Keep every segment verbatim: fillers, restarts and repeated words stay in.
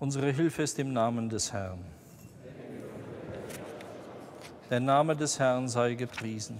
Unsere Hilfe ist im Namen des Herrn. Der Name des Herrn sei gepriesen.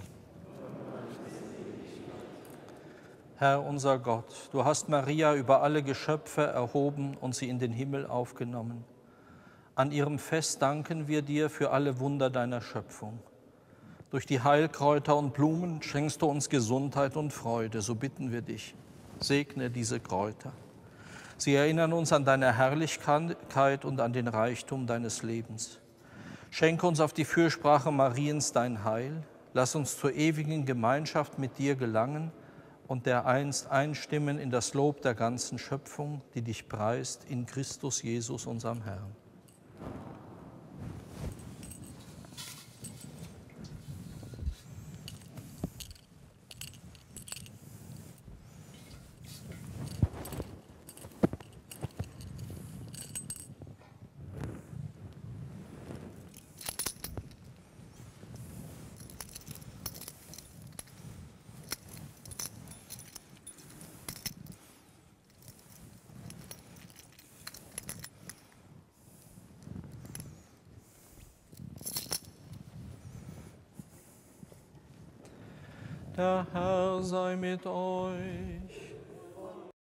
Herr unser Gott, du hast Maria über alle Geschöpfe erhoben und sie in den Himmel aufgenommen. An ihrem Fest danken wir dir für alle Wunder deiner Schöpfung. Durch die Heilkräuter und Blumen schenkst du uns Gesundheit und Freude, so bitten wir dich, segne diese Kräuter. Sie erinnern uns an deine Herrlichkeit und an den Reichtum deines Lebens. Schenke uns auf die Fürsprache Mariens dein Heil, lass uns zur ewigen Gemeinschaft mit dir gelangen und dereinst einstimmen in das Lob der ganzen Schöpfung, die dich preist in Christus Jesus, unserem Herrn. Der Herr sei mit euch.